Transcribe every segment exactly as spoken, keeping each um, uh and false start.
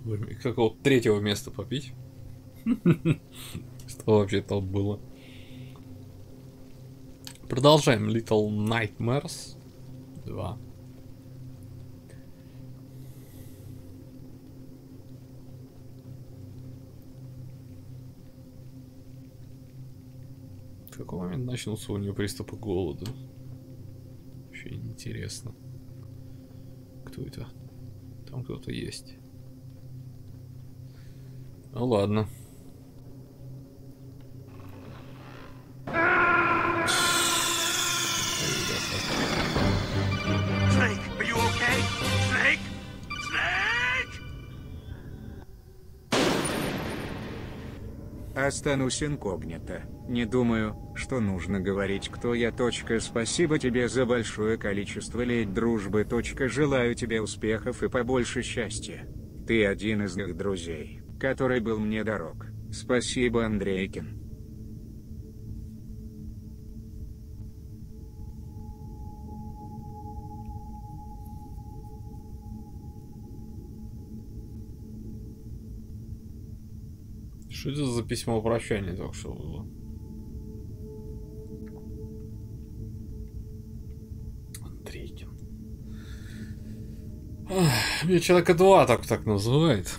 Какого третьего места попить? Что вообще там было? Продолжаем. Little Nightmares два. В какой момент начнутся у нее приступы голода? Вообще интересно. Кто это? Там кто-то есть. Ну ладно. Snake, are you okay? Snake? Snake! Останусь инкогнито. Не думаю, что нужно говорить, кто я. Точка. Спасибо тебе за большое количество лет дружбы. Точка. Желаю тебе успехов и побольше счастья. Ты один из моих друзей, который был мне дорог. Спасибо, Андрейкин. Что это за письмо прощания только что было? Андрейкин. Ах, меня человека два так так называет.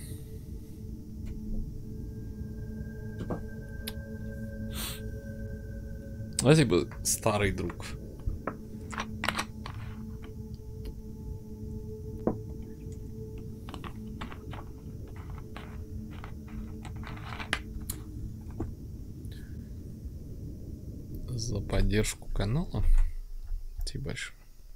Спасибо, старый друг. За поддержку канала. Спасибо большое.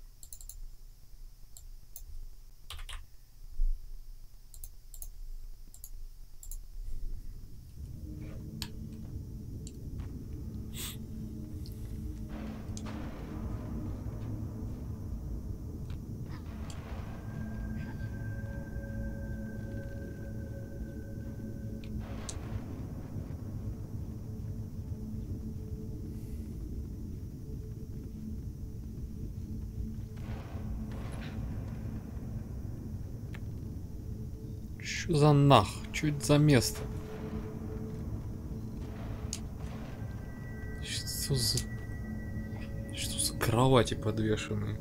Что за нах? Что это за место? Что за... Что за кровати подвешенные?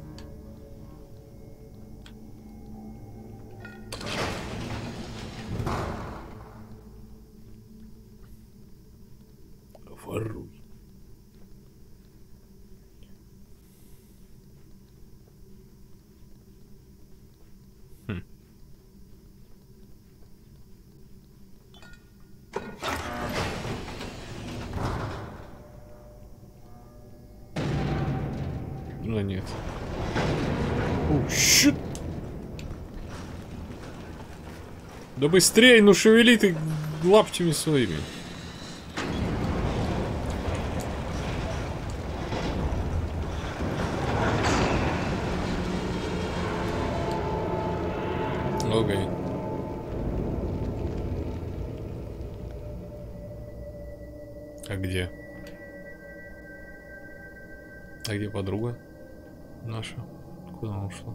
Воруй. Хм. Ну нет. О, щит! Да быстрее, ну шевели ты лаптями своими. Окей. А где? А где подруга наша? Куда она ушла?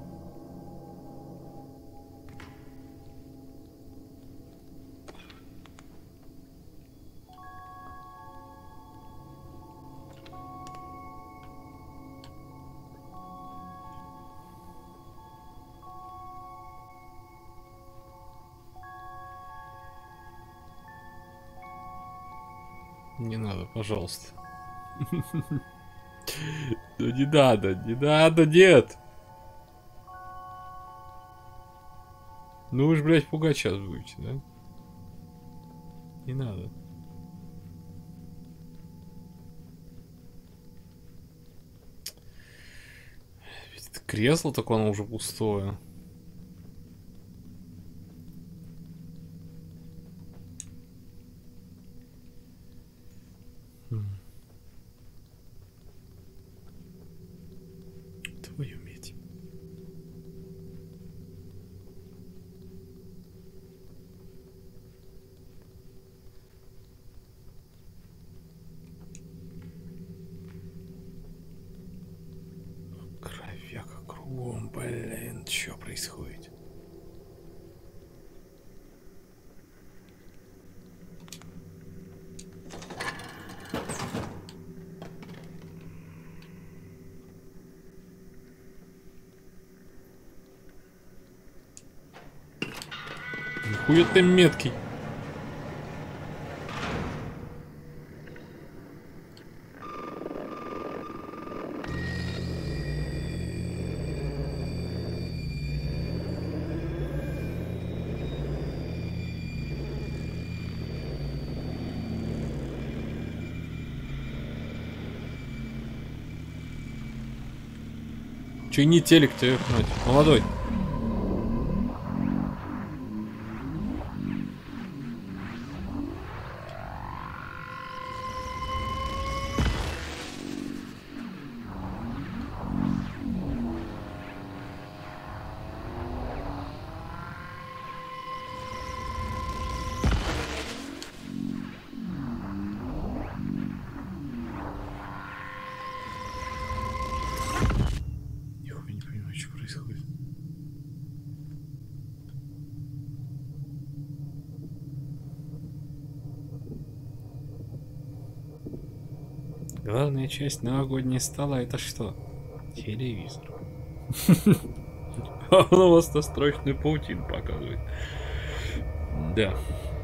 Не надо, пожалуйста. Ну не надо, не надо, нет. Ну вы ж, блядь, пугать сейчас будете, да? Не надо. Это кресло такое, оно уже пустое. Твою медь. Кровяка кругом, блин, что происходит? Нихуя ты меткий. Чини телек тебе, молодой. Главная часть новогодней стола — это что? Телевизор. А он у вас настройочную паутину показывает. Да.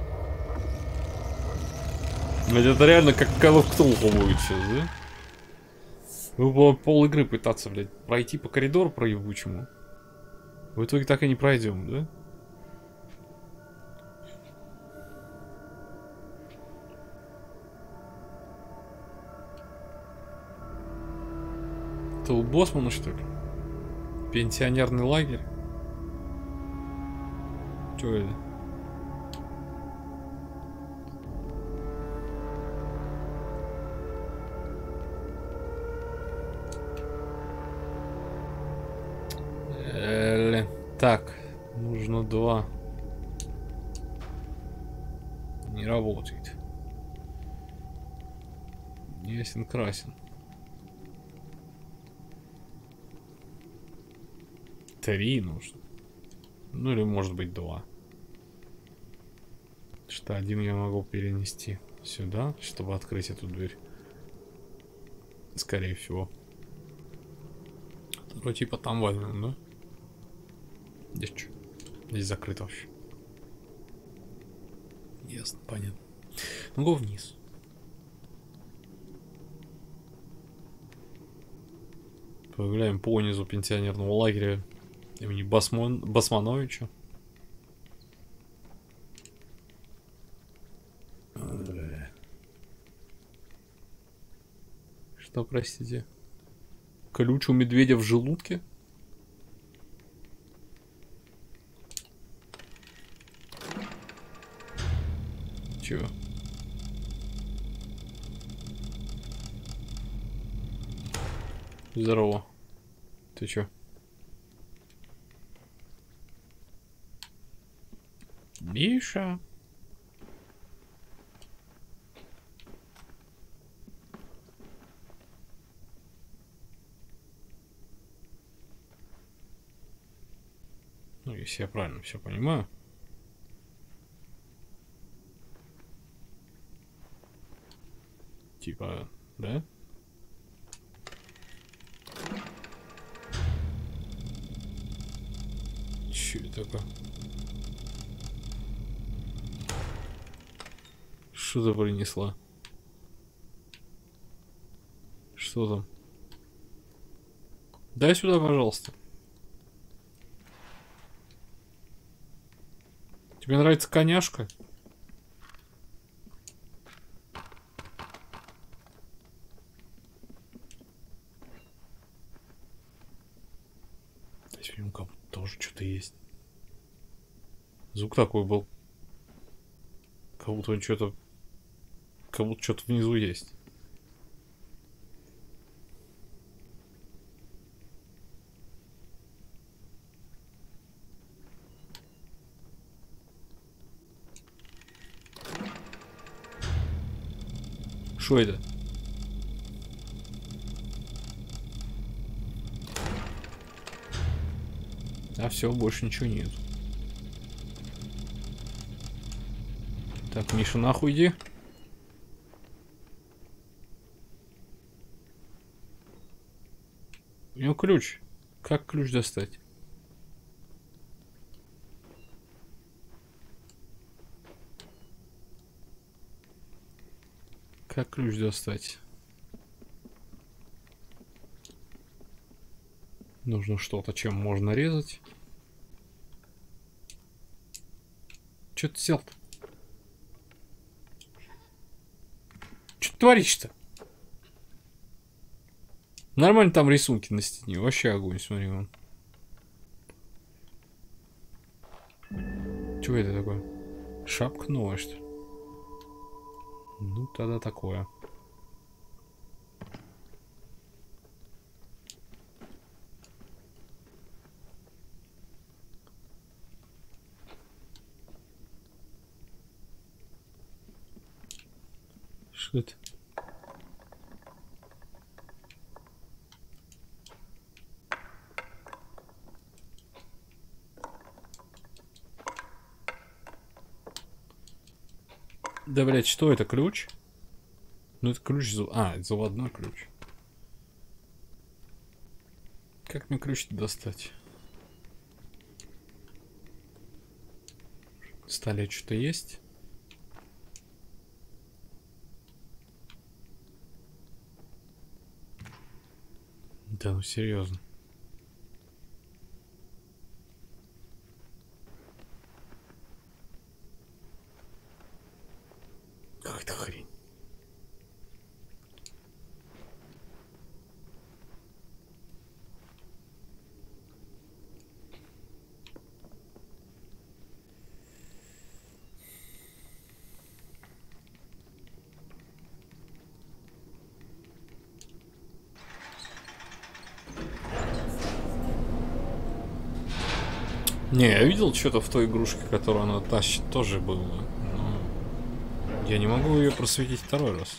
Это реально как Call of Cthulhu будет сейчас, да? Вы будем пол игры пытаться, блядь, пройти по коридору проебучему. В итоге так и не пройдем, да? Это у Боссмана, что ли? Пенсионерный лагерь? Чё это? Эле. Так, нужно два. Не работает. Ясен красен. Три нужно. Ну или может быть два. Что один я могу перенести сюда, чтобы открыть эту дверь. Скорее всего. Второй типа там возьмем, да? Здесь что? Здесь закрыто вообще. Ясно, понятно. Ну го вниз. Погуляем по низу пенсионерного лагеря имени Басмон... Басмановича. Что, простите? Ключ у медведя в желудке? Чего? Здорово. Ты чё? Миша. Ну, если я правильно все понимаю. Типа, да? Че это такое? Что ты принесла? Что там? Дай сюда, пожалуйста. Тебе нравится коняшка? Здесь у него тоже что-то есть. Звук такой был. Как будто он что-то... Как будто что-то внизу есть. Что это? А все, больше ничего нет. Так, Миша, нахуй иди. У него ключ. Как ключ достать? Как ключ достать? Нужно что-то, чем можно резать. Че ты взял-то? Че ты творишь-то? Нормально там рисунки на стене. Вообще огонь, смотри вон. Чего это такое? Шапка новая, что ли? Ну, тогда такое. Что это? Да, блядь, что это? Ключ? Ну, это ключ... А, это заводной ключ. Как мне ключ-то достать? В столе что-то есть? Да, ну серьезно. Какая-то хрень. Не, я видел что-то в той игрушке, которую она тащит, тоже было. Но я не могу ее просветить второй раз.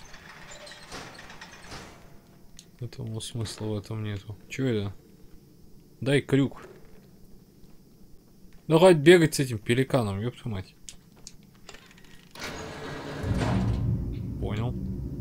Этого смысла в этом нету. Чего это? Дай крюк. Ну хоть бегать с этим пеликаном, ёпта мать. Понял.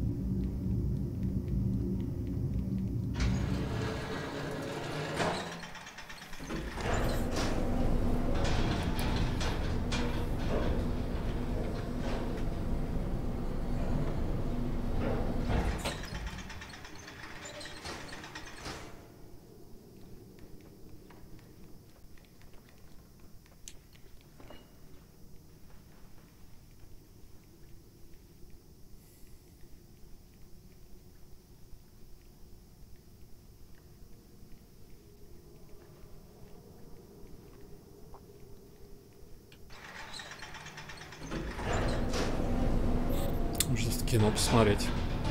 Можно кино посмотреть.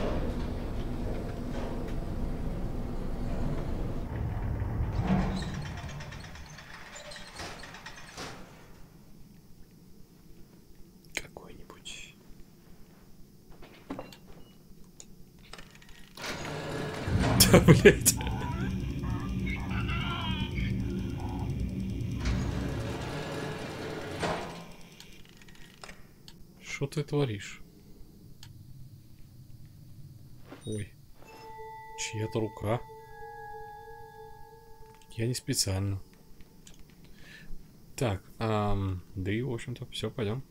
Какой-нибудь. Да, блядь. Что ты творишь? Ой. Чья-то рука. Я не специально. Так, эм, да и в общем-то все, пойдем.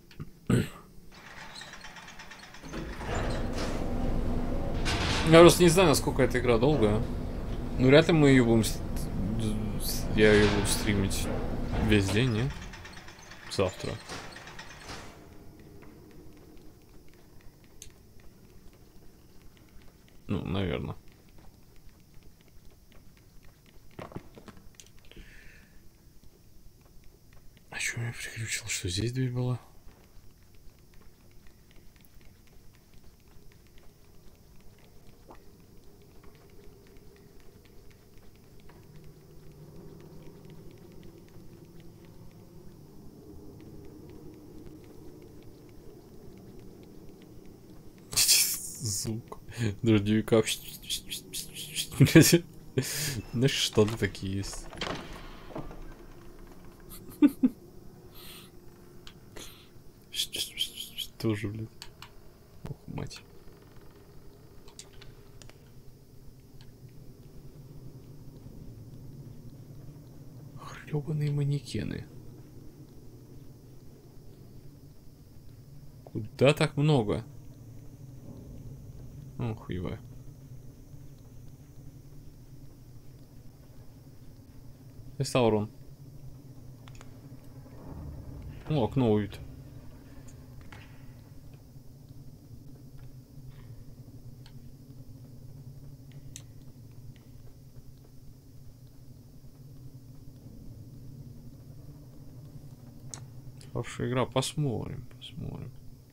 Я просто не знаю, насколько эта игра долгая. Ну, вряд ли мы ее будем... Я ее буду стримить весь день, не? Завтра. Ну, наверное. А что меня приключило? Что здесь дверь была? Звук дождевика. Ну что-то такие есть. Что же, блядь? Ох, мать. Хрёбаные манекены. Куда так много? Ну, хуевая. Реставрон. Ну, окно уют. Хорошая игра, посмотрим, посмотрим.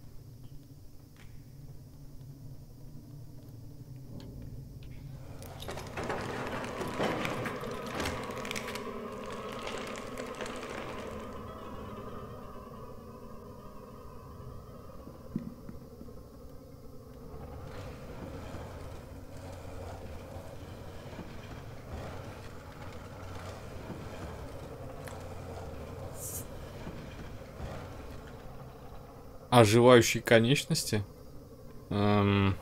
Оживающие конечности? Эм...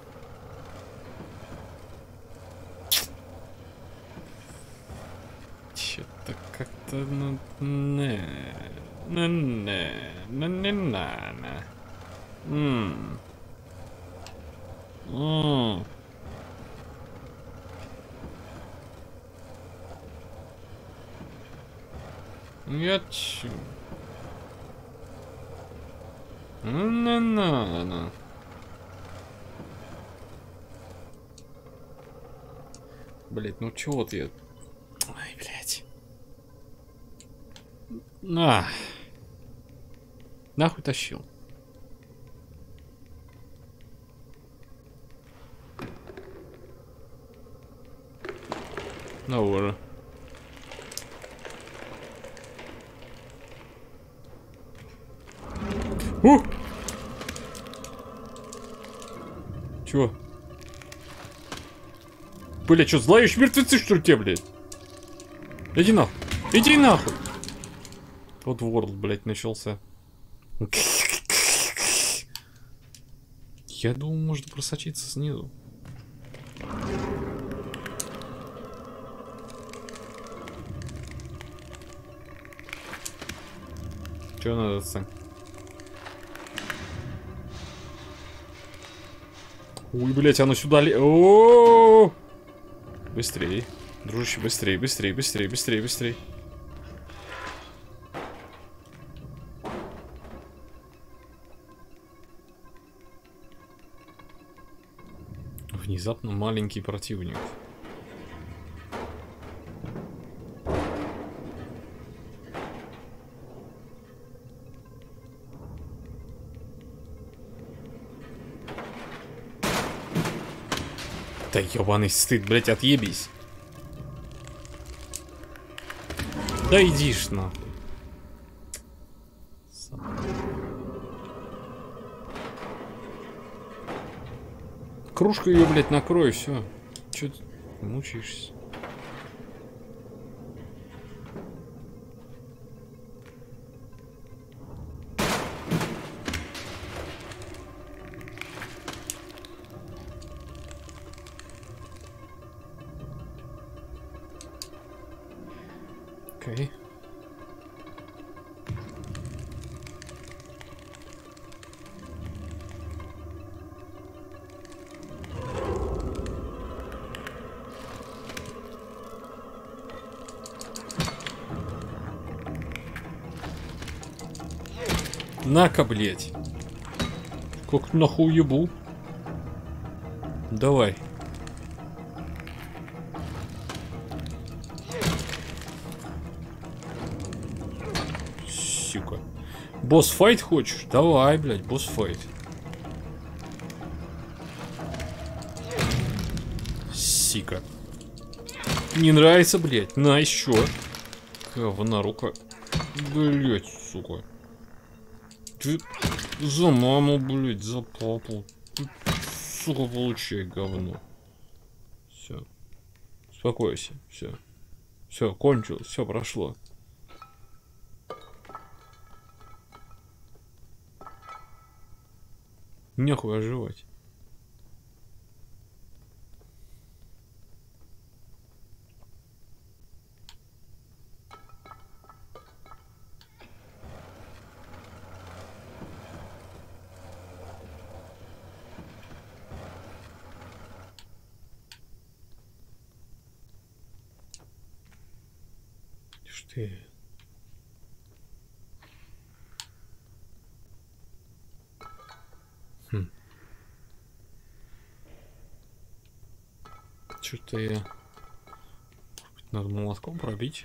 Чё-то как-то... Ну, не... Не, не, не, не, не. Ммм. Ммм. Я чё? Не надо. Блять, ну чего вот я... Ай, блять. На. Нахуй тащил. Ну уже. У! Чего? Бля, что, злаешь мертвецы, что ли, те, блядь? Иди нахуй. Иди нахуй. Вот World, блядь, начался. Я думал, можно просочиться снизу. Чё надо, Сань? Ой, блять, оно сюда ли... О-о-о! Быстрей. Дружище, быстрей, быстрей, быстрей, быстрей, быстрей. Внезапно маленький противник. Да ебаный стыд, блять, отъебись. Да иди ж нахуй. Кружку ее, блять, накрой, все. Че ты мучаешься? Окей. На-ка, блять. Как нахуй ебу. Давай. Сука. Босс-файт хочешь? Давай, блядь, босс-файт. Сика. Не нравится, блядь? На еще. Говна рука. Блядь, сука. Ты за маму, блядь, за папу. Ты, сука, получай говно. Все. Успокойся. Все. Все, кончилось, все прошло. Нехуй оживать. ты? Хм. Что-то я... Может быть, надо молотком пробить?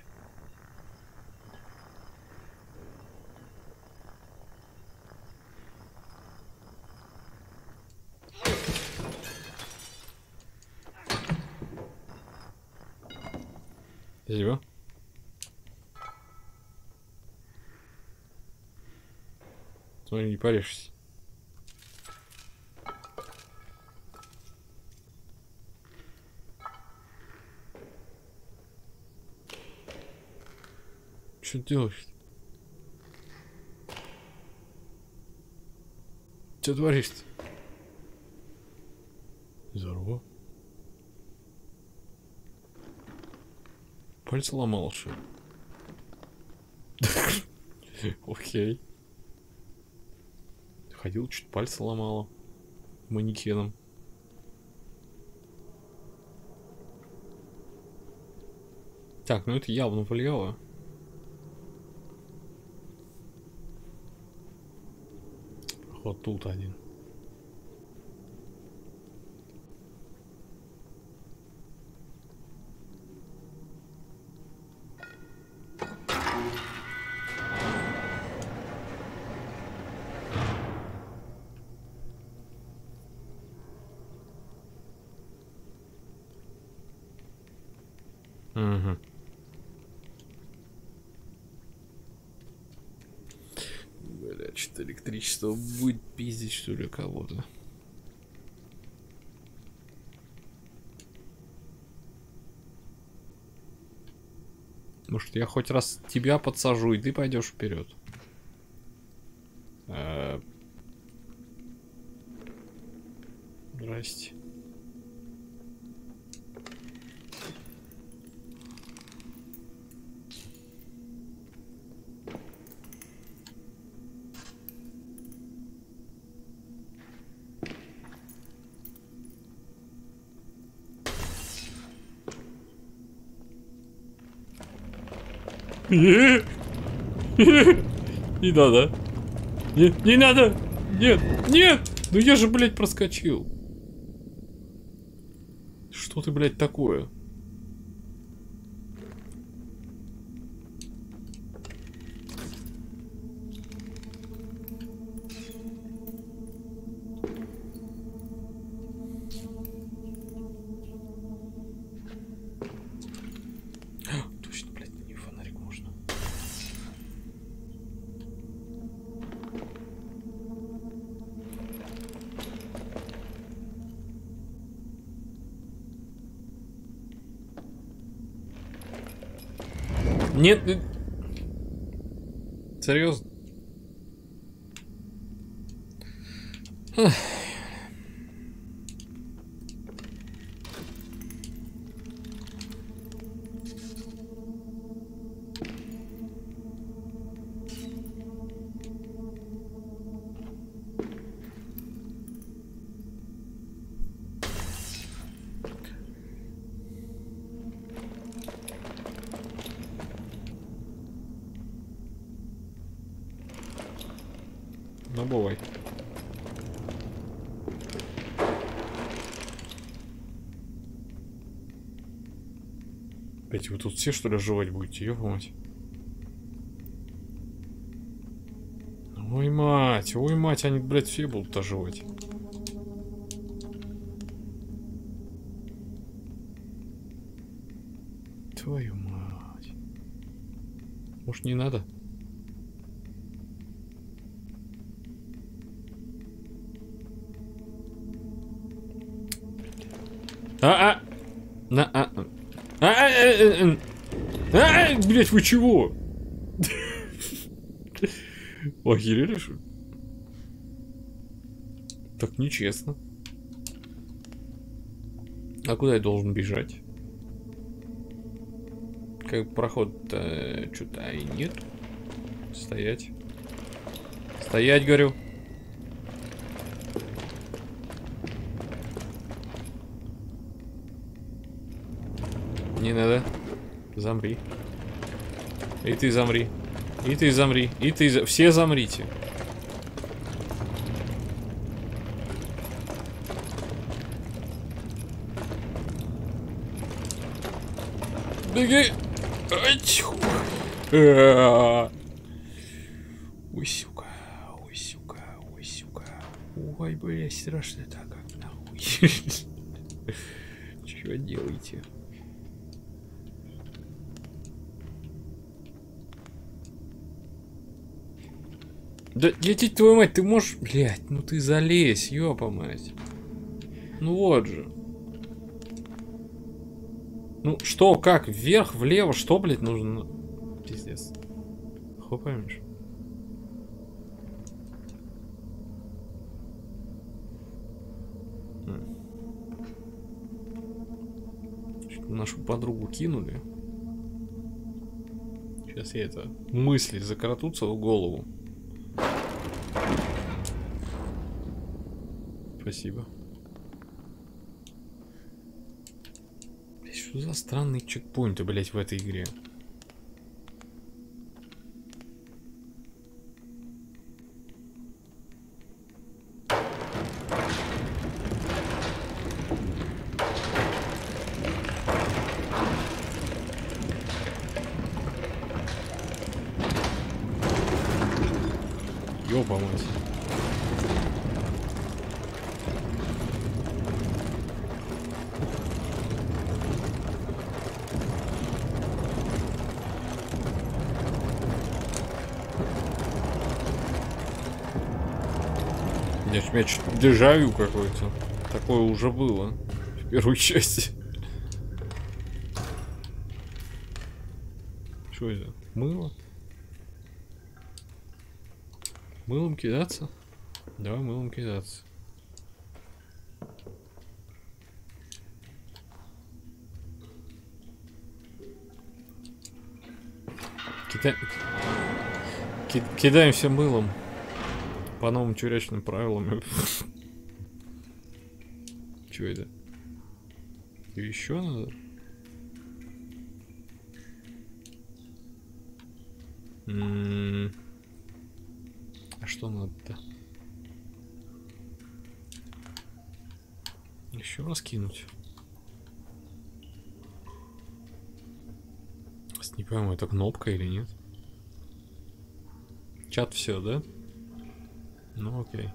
Спасибо. Смотри, не порежешься. Что делаешь? Что творишь-то? Здорово. Пальцы ломал, что ли? Окей. Ходил, чуть пальцы ломала. Манекеном. Так, ну это явно влияло. Вот тут один. Угу. Бля, что-то электричество будет пиздить, что ли, кого-то. Может, я хоть раз тебя подсажу, и ты пойдешь вперед. А... Здрасте. Не надо. Не, не надо. Нет, нет. Ну я же, блядь, проскочил. Что ты, блядь, такое? Точно, блядь, на нее фонарик можно. Нет, нет. Серьезно? Ах. Ну, бывай. Опять вы тут все, что ли, жевать будете? Ёпа мать. Ой, мать, ой, мать, они, блядь, все будут оживать. Твою мать. Может, не надо? А-а! На а а а блять, вы чего? Охерели, что ли? Так нечестно. А куда я должен бежать? Как проход-то что-то и нет. Стоять. Стоять, говорю. Не надо. Замри. И ты замри. И ты замри. И ты за... Все замрите. Беги. Ой, сука. Ой, сука. Ой, сука. Ой, блядь, страшно так, как нахуй. Чего делаете? Да, дети, твою мать, ты можешь... Блядь, ну ты залезь, ёпа мать. Ну вот же. Ну что, как, вверх, влево, что, блядь, нужно? Пиздец. Хуй поймешь. Нашу подругу кинули. Сейчас я это... Мысли закратутся в голову. Спасибо. Что за странные чекпоинты, блять, в этой игре? Ёба мать. У меня что-то дежавю какое-то. Такое уже было в первой части. Что это? Мыло? Мылом кидаться? Давай мылом кидаться. Кида... Ки... Кидаемся мылом. По новым тюрячным правилам. Чё это? Еще надо? М-м-м. А что надо-то? Еще раз кинуть. Не пойму, это кнопка или нет? Чат все, да? Ну окей.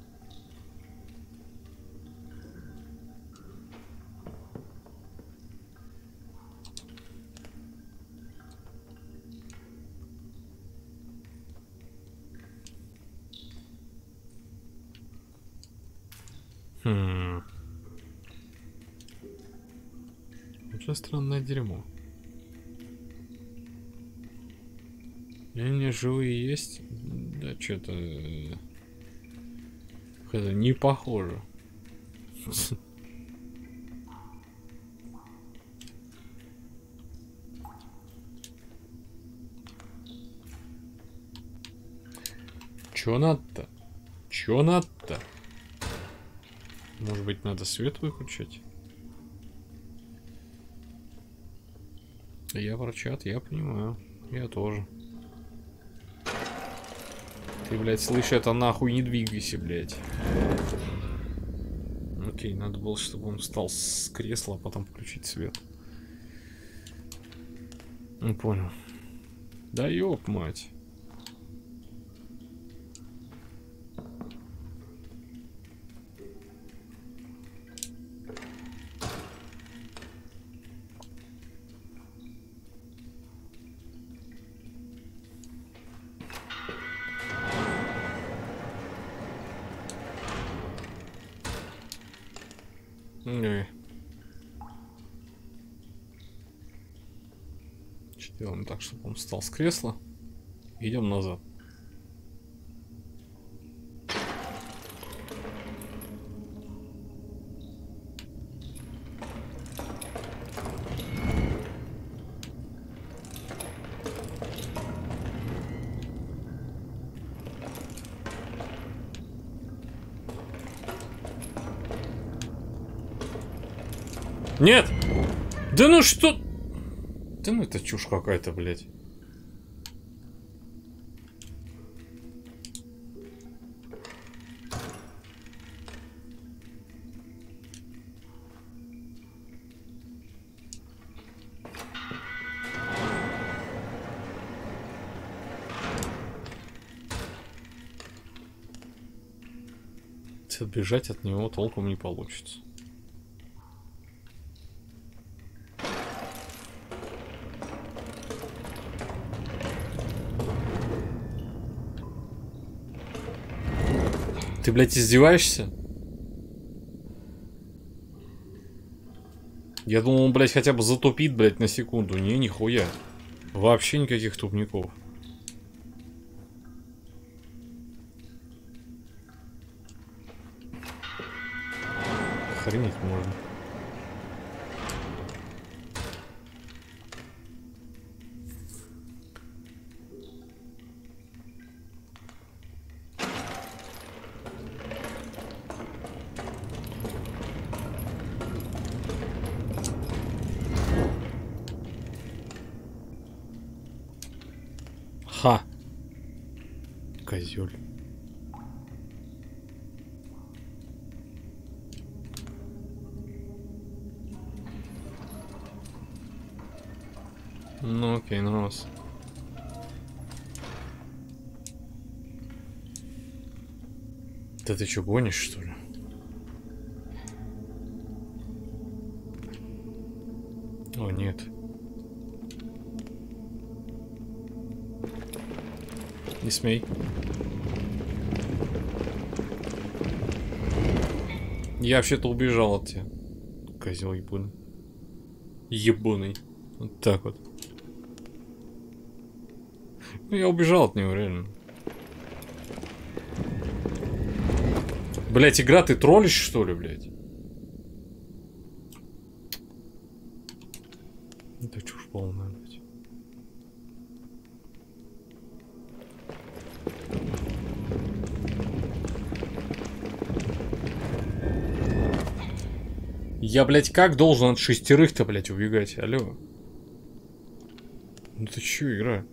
Хм. Очень странное дерьмо. Они живые есть? Да, что-то... Это не похоже. Чё надо-то? Чё надо-то? Может быть, надо свет выключить? Я про чат, я понимаю. Я тоже. Ты, блядь, слышь, это нахуй не двигайся, блядь. Окей, надо было, чтобы он встал с кресла, а потом включить свет. Не понял. Да ёб мать. Не. Делаем так, чтобы он встал с кресла. Идем назад. Нет! Да ну что? Да ну это чушь какая-то, блядь. Отбежать от него толком не получится. Ты, блядь, издеваешься? Я думал, он, блядь, хотя бы затупит, блядь, на секунду. Не, нихуя. Вообще никаких тупников. Охренеть можно. Ха! Козёль. Ну окей, ну раз. Да ты чё, гонишь, что ли? О, нет. Не смей. Я вообще-то убежал от тебя. Козел ебаный. Ебаный. Вот так вот. Ну, я убежал от него, реально. Блять, игра, ты троллишь, что ли, блять? Это чушь полная, блядь. Я, блядь, как должен от шестерых-то, блядь, убегать? Алло. Ну ты чё, игра?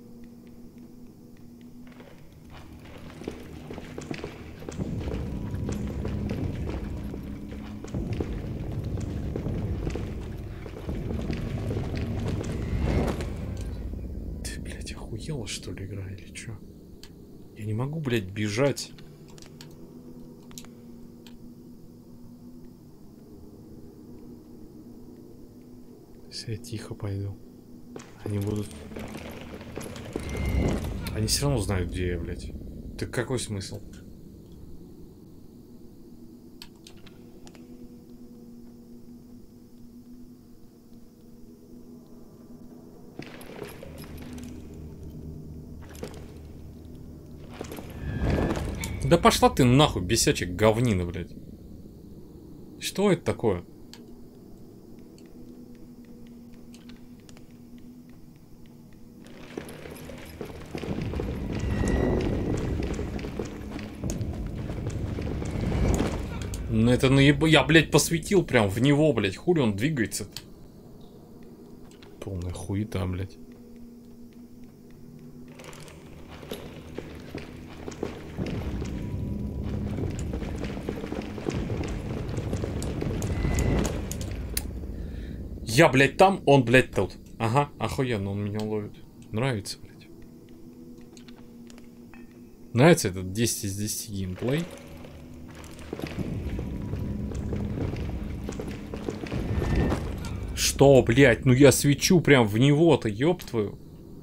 Ты, блядь, охуела, что ли, игра или чё? Я не могу, блядь, бежать. Если я тихо пойду, они будут... Они все равно знают, где я, блядь. Так какой смысл? Да пошла ты нахуй, бесячий говнина, блядь. Что это такое? Ну это наеб... Я, блядь, посветил прям в него, блядь. Хули он двигается-то? Полная хуета, блядь. Я, блядь, там, он, блядь, тут. Ага, охуенно, он меня ловит. Нравится, блядь. Нравится этот десять из десяти геймплей. Что, блядь? Ну я свечу прям в него-то, ёб твою.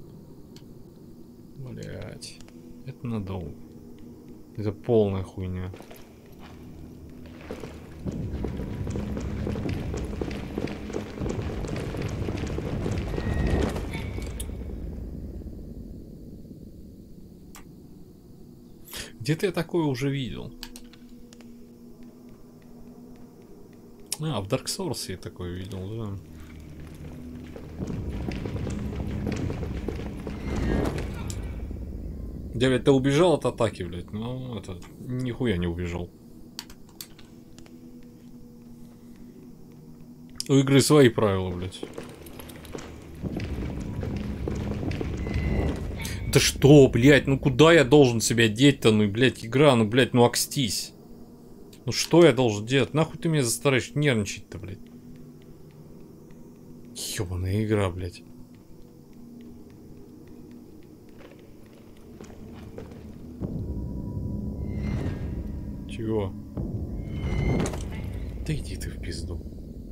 Блядь. Это надолго. Это полная хуйня. Где-то я такое уже видел. А, в Dark Souls я такое видел, да. Я ведь-то убежал от атаки, блядь. Ну, это... Нихуя не убежал. У игры свои правила, блядь. Да что, блядь, ну куда я должен себя деть-то? Ну, блядь, игра, ну, блядь, ну окстись. Ну что я должен делать? Нахуй ты меня заставляешь нервничать-то, блядь? Ёбаная игра, блядь. Чего? Да иди ты в пизду.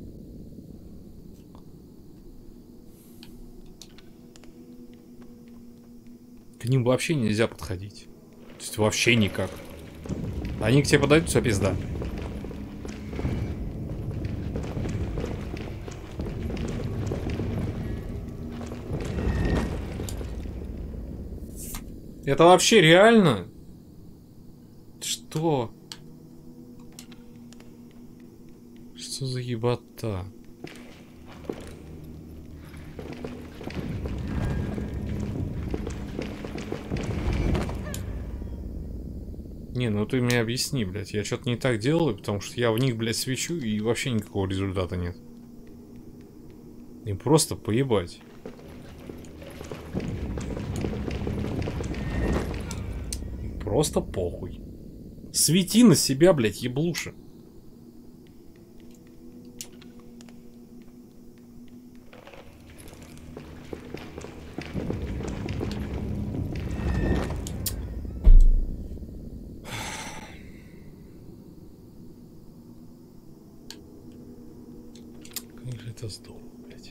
К ним вообще нельзя подходить. То есть вообще никак. Они к тебе подойдут, все пизда. Это вообще реально? Что? Что за ебота? Не, ну ты мне объясни, блядь. Я что-то не так делаю, потому что я в них, блядь, свечу и вообще никакого результата нет. Им просто поебать. Им просто похуй. Свети на себя, блядь, еблуша. Как же это здорово, блядь.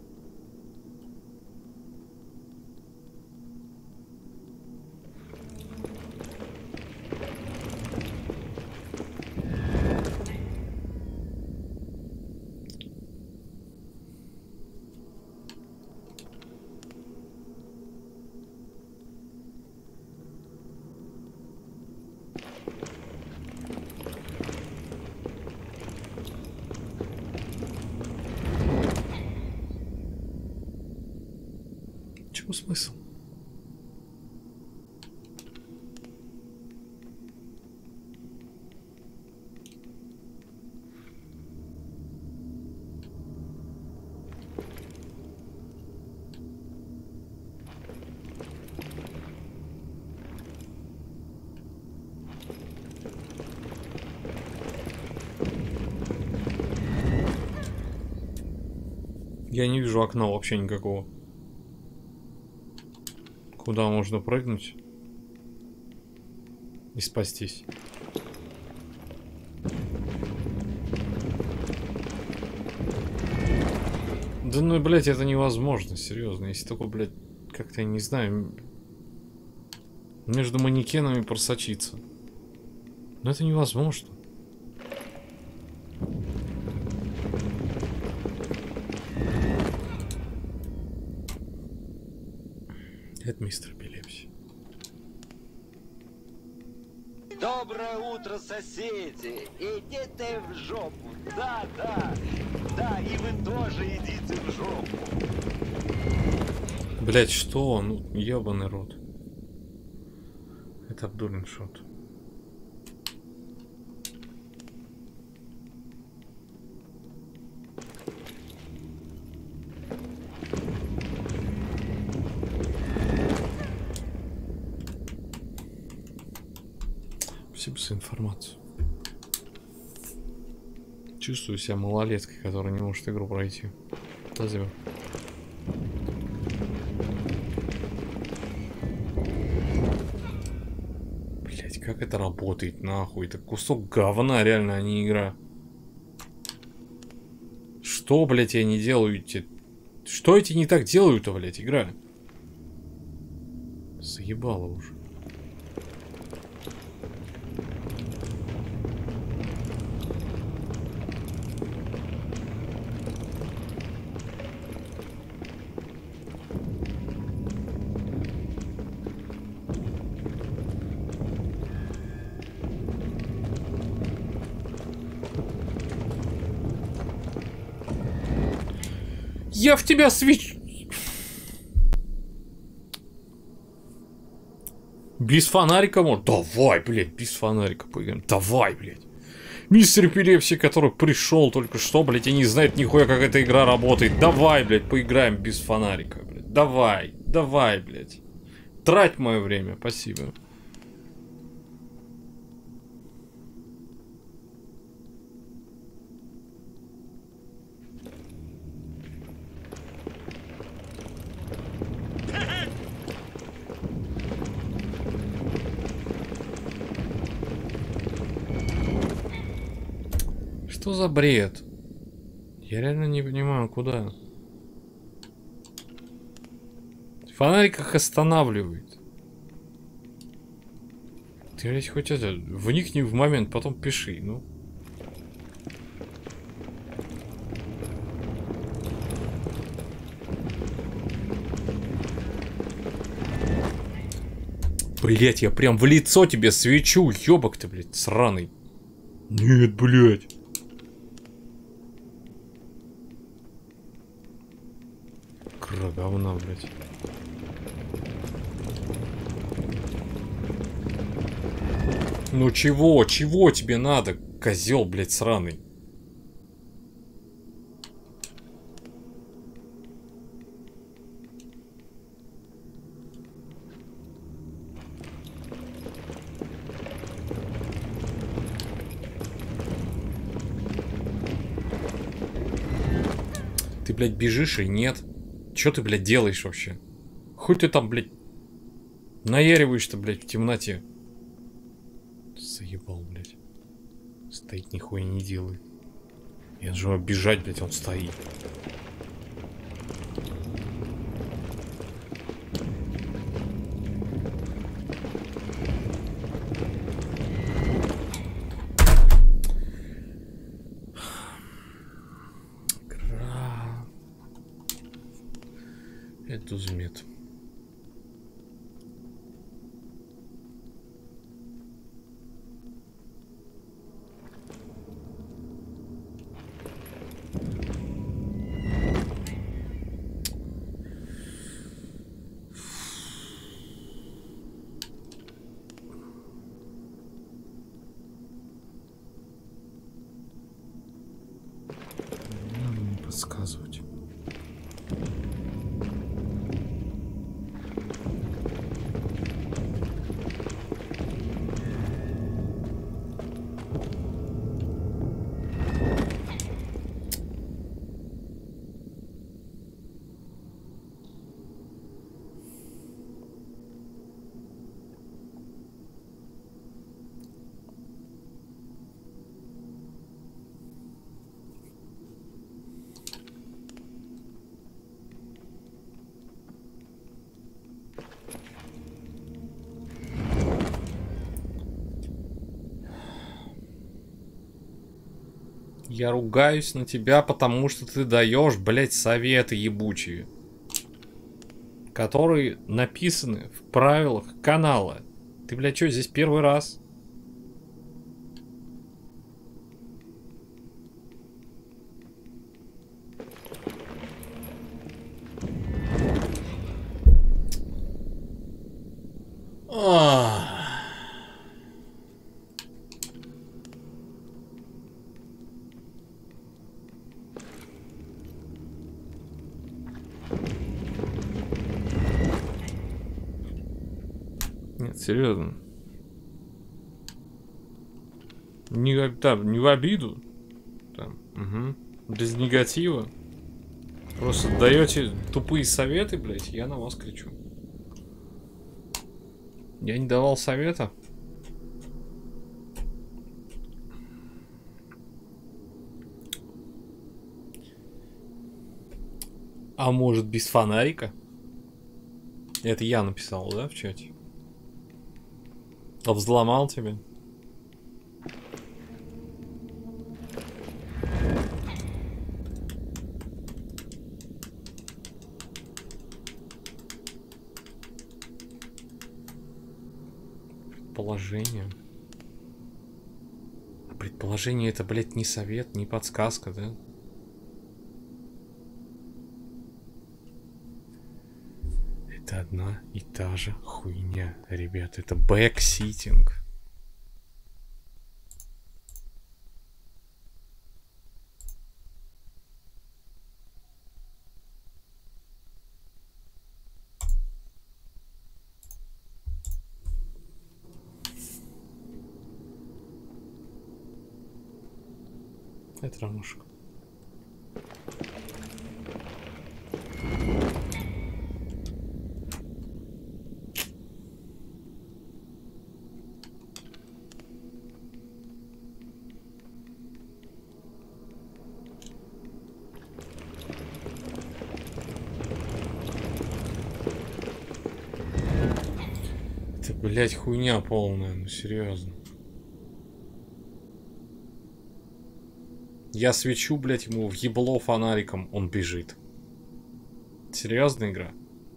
Чего смысл? Я не вижу окна вообще никакого. Куда можно прыгнуть и спастись? Да ну, блядь, это невозможно, серьезно. Если только, блядь, как-то, я не знаю, между манекенами просочиться. Но это невозможно. Это мистер Эпилепсия. Доброе утро, соседи! Идите в жопу! Да, да! Да, и вы тоже идите в жопу! Блять, что? Ну, ебаный рот. Это Абдулин шот. Спасибо за информацию. Чувствую себя малолеткой, которая не может игру пройти. Спасибо. Блять, как это работает, нахуй? Это кусок говна, реально, а не игра. Что, блять, я не делаю? Что эти не так делают-то, блять, игра? Заебало уже. Я в тебя свечу. Без фонарика может? Давай, блядь, без фонарика поиграем. Давай, блядь. Мистер Эпилепсия, который пришел только что, блядь, и не знает нихуя, как эта игра работает. Давай, блядь, поиграем без фонарика, блядь. Давай, давай, блядь. Трать мое время, спасибо. Что за бред? Я реально не понимаю, куда. Фонарик их останавливает. Ты, блядь, хоть это, вникни в момент, потом пиши, ну. Блять, я прям в лицо тебе свечу, ёбок ты, блядь, сраный. Нет, блядь. Кра говна, блядь. Ну чего, чего тебе надо, козел, блядь, сраный? Ты, блядь, бежишь и нет. Чё ты, блядь, делаешь вообще? Хоть ты там, блядь, наяриваешь-то, блядь, в темноте. Заебал, блядь. Стоит, нихуя не делает. Я же бежать, блядь, он стоит. Это змет. Надо мне подсказывать. Я ругаюсь на тебя, потому что ты даешь, блядь, советы ебучие, которые написаны в правилах канала. Ты, блядь, что, здесь первый раз? Ах. Нет, серьезно. Не, там, не в обиду. Там, угу. Без негатива. Просто даете тупые советы, блядь, я на вас кричу. Я не давал совета. А может, без фонарика? Это я написал, да, в чате? А взломал тебя? Предположение. А предположение это, блядь, не совет, не подсказка, да? Это одна и та же хуйня, ребят. Это бэкситинг. Это рамушка. Это, блядь, хуйня полная, ну серьезно. Я свечу, блядь, ему в ебло фонариком, он бежит. Серьезная игра?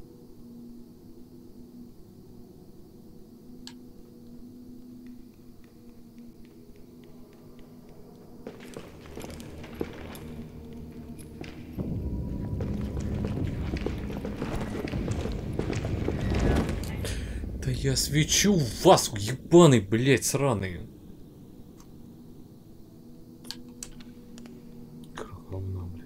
Да я свечу в вас, ебаный, блядь, сраный. Говно, блядь.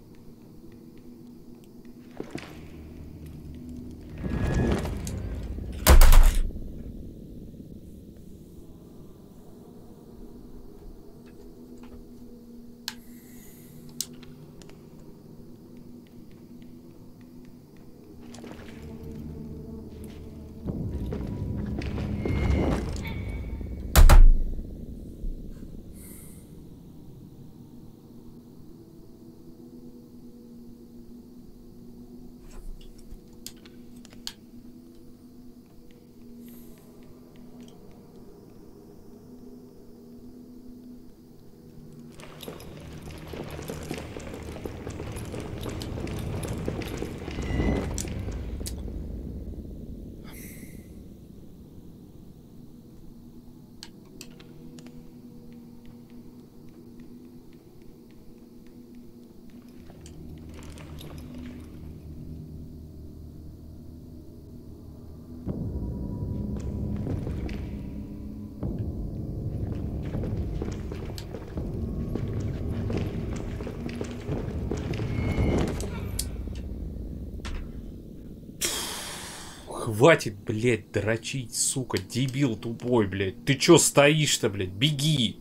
Хватит, блядь, дрочить, сука, дебил тупой, блядь. Ты чё стоишь-то, блядь? Беги!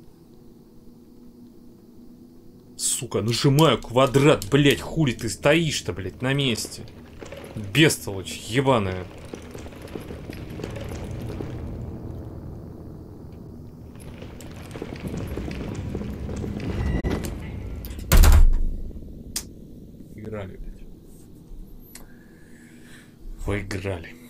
Сука, нажимаю квадрат, блядь, хули ты стоишь-то, блядь, на месте. Бестолочь, ебаная. Играли, блядь. Выиграли.